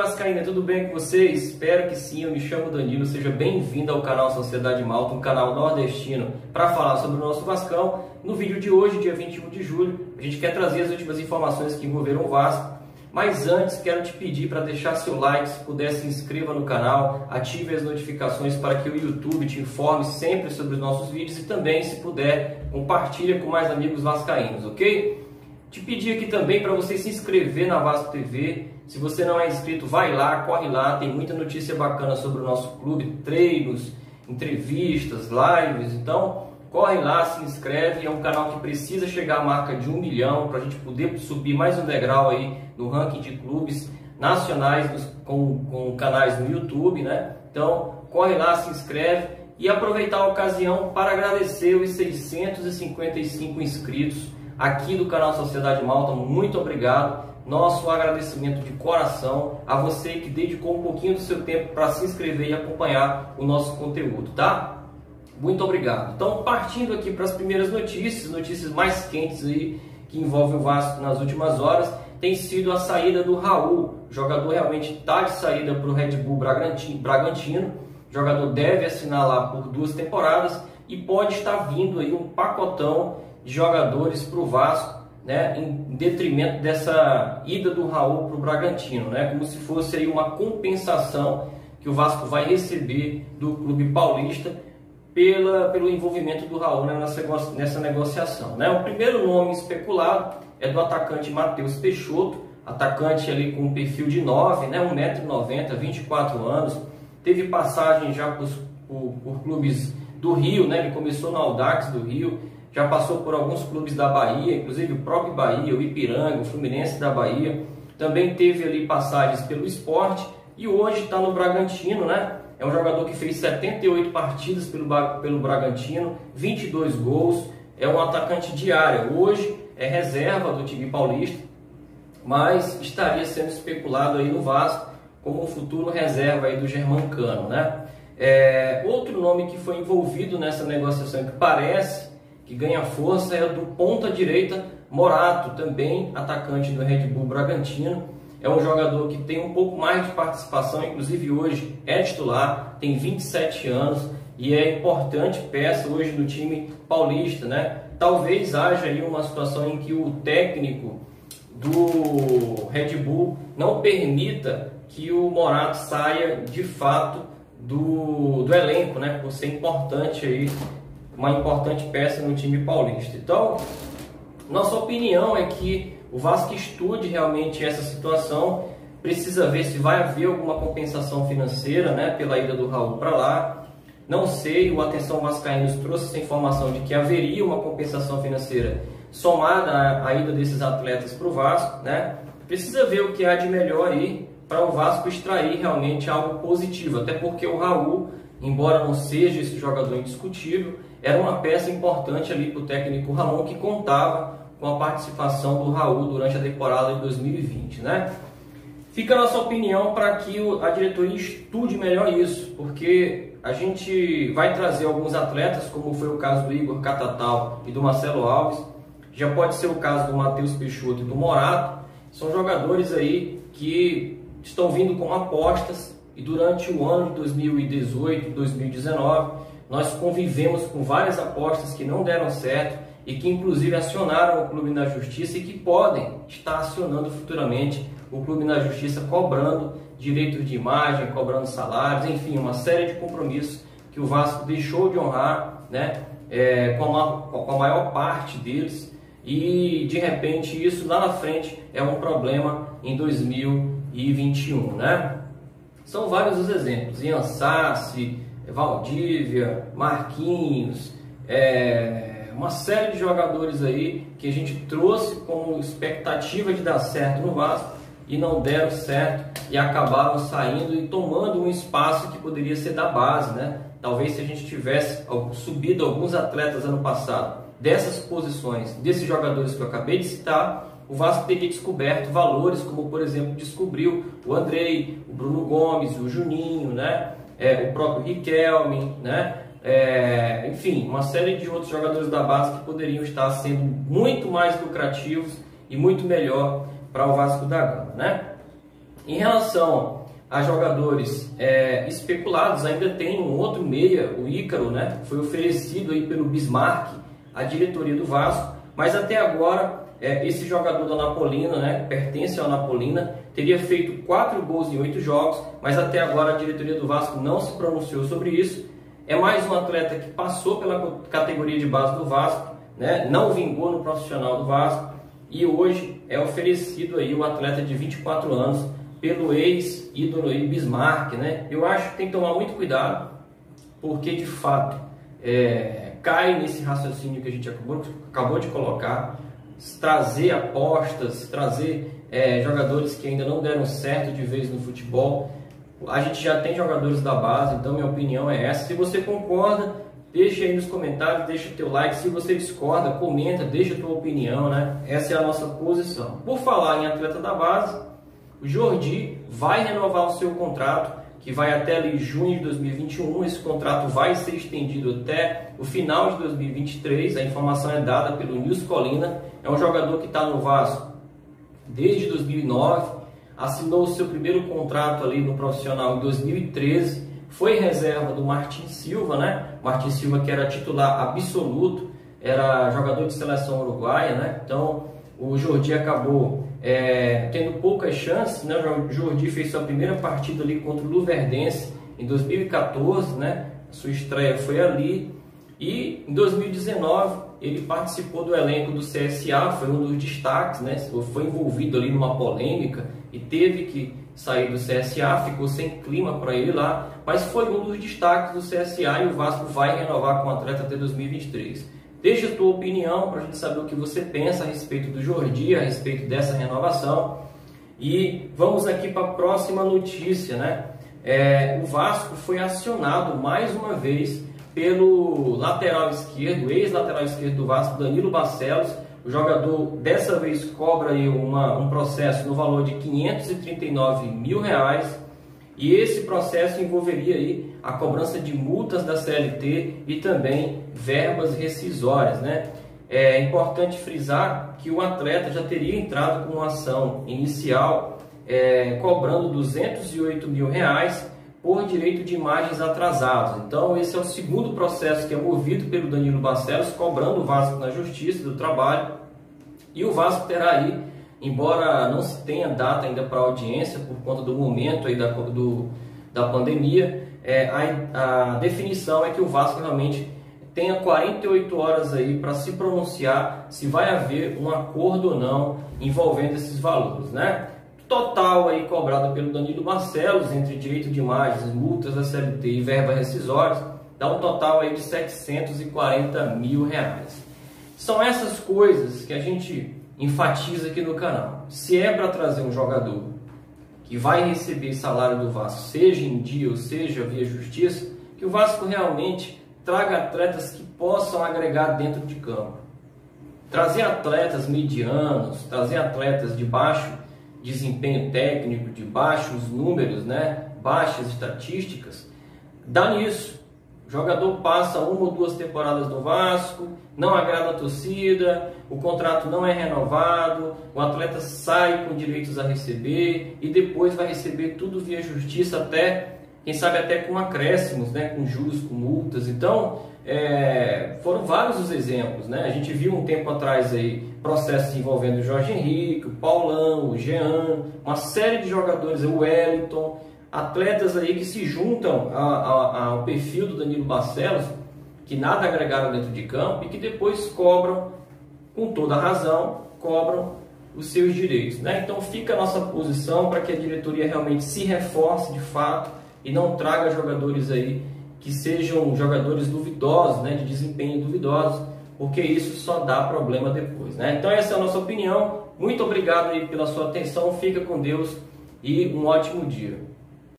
Vascaína, tudo bem com vocês? Espero que sim, eu me chamo Danilo, seja bem-vindo ao canal Sociedade Malta, um canal nordestino para falar sobre o nosso Vascão. No vídeo de hoje, dia 21 de julho, a gente quer trazer as últimas informações que envolveram o Vasco. Mas antes, quero te pedir para deixar seu like, se puder se inscreva no canal, ative as notificações para que o YouTube te informe sempre sobre os nossos vídeos e também, se puder, compartilhe com mais amigos vascaínos, ok? Te pedir aqui também para você se inscrever na Vasco TV. Se você não é inscrito, vai lá, corre lá, tem muita notícia bacana sobre o nosso clube, treinos, entrevistas, lives, então corre lá, se inscreve, é um canal que precisa chegar à marca de 1 milhão para a gente poder subir mais um degrau aí no ranking de clubes nacionais com canais no YouTube, né? Então corre lá, se inscreve e aproveitar a ocasião para agradecer os 655 inscritos aqui do canal Sociedade Malta. Muito obrigado. Nosso agradecimento de coração a você que dedicou um pouquinho do seu tempo para se inscrever e acompanhar o nosso conteúdo, tá? Muito obrigado. Então, partindo aqui para as primeiras notícias mais quentes aí que envolvem o Vasco nas últimas horas, tem sido a saída do Raul. O jogador realmente está de saída para o Red Bull Bragantino. O jogador deve assinar lá por 2 temporadas e pode estar vindo aí um pacotão de jogadores para o Vasco, né, em detrimento dessa ida do Raul para o Bragantino, né, como se fosse aí uma compensação que o Vasco vai receber do clube paulista pelo envolvimento do Raul, né, nessa negociação, né. O primeiro nome especulado é do atacante Matheus Peixoto, atacante ali com um perfil de 9, né, 1,90 m, 24 anos, teve passagem já por clubes do Rio, né, ele começou no Audax do Rio, já passou por alguns clubes da Bahia, inclusive o próprio Bahia, o Ipiranga, o Fluminense da Bahia. Também teve ali passagens pelo Sport e hoje está no Bragantino, né? É um jogador que fez 78 partidas pelo Bragantino, 22 gols, é um atacante de área. Hoje é reserva do time paulista, mas estaria sendo especulado aí no Vasco como um futuro reserva aí do Germancano, né? Outro nome que foi envolvido nessa negociação que parece que ganha força é do ponta direita Morato, também atacante do Red Bull Bragantino. É um jogador que tem um pouco mais de participação, inclusive hoje é titular, tem 27 anos e é importante peça hoje do time paulista, né? Talvez haja aí uma situação em que o técnico do Red Bull não permita que o Morato saia de fato do elenco, né? Por ser importante aí, uma importante peça no time paulista. Então, nossa opinião é que o Vasco estude realmente essa situação, precisa ver se vai haver alguma compensação financeira, né, pela ida do Raul para lá. Não sei, o Atenção Vascaínos trouxe essa informação de que haveria uma compensação financeira somada à ida desses atletas para o Vasco, né? Precisa ver o que há de melhor aí para o Vasco extrair realmente algo positivo, até porque o Raul, embora não seja esse jogador indiscutível, era uma peça importante ali para o técnico Ramon, que contava com a participação do Raul durante a temporada de 2020, né? Fica a nossa opinião para que a diretoria estude melhor isso, porque a gente vai trazer alguns atletas, como foi o caso do Igor Catatal e do Marcelo Alves, já pode ser o caso do Matheus Peixoto e do Morato, são jogadores aí que estão vindo com apostas e durante o ano de 2018 e 2019 nós convivemos com várias apostas que não deram certo e que inclusive acionaram o clube na justiça e que podem estar acionando futuramente o clube na justiça, cobrando direitos de imagem, cobrando salários, enfim, uma série de compromissos que o Vasco deixou de honrar, né, com a maior parte deles, e de repente isso lá na frente é um problema em 2021, né? São vários os exemplos: Ian Sassi, Valdívia, Marquinhos, uma série de jogadores aí que a gente trouxe como expectativa de dar certo no Vasco e não deram certo e acabaram saindo e tomando um espaço que poderia ser da base, né? Talvez se a gente tivesse subido alguns atletas ano passado dessas posições, desses jogadores que eu acabei de citar, o Vasco teria descoberto valores como, por exemplo, descobriu o Andrei, o Bruno Gomes, o Juninho, né? O próprio Riquelme, né? Enfim, uma série de outros jogadores da base que poderiam estar sendo muito mais lucrativos e muito melhor para o Vasco da Gama, né? Em relação a jogadores especulados, ainda tem um outro meia, o Ícaro, né? Foi oferecido aí pelo Bismarck à diretoria do Vasco, mas até agora esse jogador da Napolina, né, pertence ao Napolina, teria feito 4 gols em 8 jogos, mas até agora a diretoria do Vasco não se pronunciou sobre isso. É mais um atleta que passou pela categoria de base do Vasco, né, não vingou no profissional do Vasco, e hoje é oferecido aí o atleta de 24 anos pelo ex-ídolo aí Bismarck, né? Eu acho que tem que tomar muito cuidado, porque de fato cai nesse raciocínio que a gente acabou de colocar, trazer apostas, trazer jogadores que ainda não deram certo de vez no futebol. A gente já tem jogadores da base, então minha opinião é essa. Se você concorda, deixa aí nos comentários, deixa o teu like. Se você discorda, comenta, deixa a tua opinião, né? Essa é a nossa posição. Por falar em atleta da base, o Jordi vai renovar o seu contrato, que vai até ali junho de 2021. Esse contrato vai ser estendido até o final de 2023. A informação é dada pelo Nils Colina. É um jogador que está no Vasco desde 2009. Assinou o seu primeiro contrato ali no profissional em 2013. Foi reserva do Martin Silva, né? Martin Silva, que era titular absoluto, era jogador de seleção uruguaia, né? Então o Jordi acabou tendo poucas chances, né? O Jordi fez sua primeira partida ali contra o Luverdense em 2014, né? Sua estreia foi ali. E em 2019 ele participou do elenco do CSA, foi um dos destaques, né? Foi envolvido ali numa polêmica e teve que sair do CSA, ficou sem clima para ele lá, mas foi um dos destaques do CSA e o Vasco vai renovar com o atleta até 2023. Deixa a tua opinião para a gente saber o que você pensa a respeito do Jordi, a respeito dessa renovação. E vamos aqui para a próxima notícia, né? O Vasco foi acionado mais uma vez pelo lateral esquerdo, ex-lateral esquerdo do Vasco, Danilo Barcelos. O jogador dessa vez cobra aí um processo no valor de R$539 mil, e esse processo envolveria aí a cobrança de multas da CLT e também verbas rescisórias, né? É importante frisar que o atleta já teria entrado com uma ação inicial cobrando R$208 mil por direito de imagens atrasados. Então esse é o segundo processo que é movido pelo Danilo Barcelos, cobrando o Vasco na Justiça do Trabalho. E o Vasco terá aí, embora não se tenha data ainda para audiência por conta do momento aí da pandemia, a definição é que o Vasco realmente tenha 48 horas aí para se pronunciar se vai haver um acordo ou não envolvendo esses valores, né? Total aí cobrado pelo Danilo Barcelos, entre direito de imagens, multas da CLT e verbas rescisórias, dá um total aí de R$740 mil. São essas coisas que a gente enfatiza aqui no canal. Se é para trazer um jogador que vai receber salário do Vasco, seja em dia ou seja via justiça, que o Vasco realmente traga atletas que possam agregar dentro de campo. Trazer atletas medianos, trazer atletas de baixo desempenho técnico, de baixos números, né? Baixas estatísticas, dá nisso. O jogador passa 1 ou 2 temporadas no Vasco, não agrada a torcida, o contrato não é renovado, o atleta sai com direitos a receber e depois vai receber tudo via justiça, até, quem sabe até com acréscimos, né? Com juros, com multas. Então foram vários os exemplos, né? A gente viu um tempo atrás aí processos envolvendo o Jorge Henrique, o Paulão, o Jean, uma série de jogadores, o Wellington, atletas aí que se juntam ao perfil do Danilo Barcelos, que nada agregaram dentro de campo e que depois cobram, com toda a razão, cobram os seus direitos, né? Então fica a nossa posição para que a diretoria realmente se reforce de fato e não traga jogadores aí que sejam jogadores duvidosos, né, de desempenho duvidosos, porque isso só dá problema depois, né? Então essa é a nossa opinião. Muito obrigado aí pela sua atenção, fica com Deus e um ótimo dia.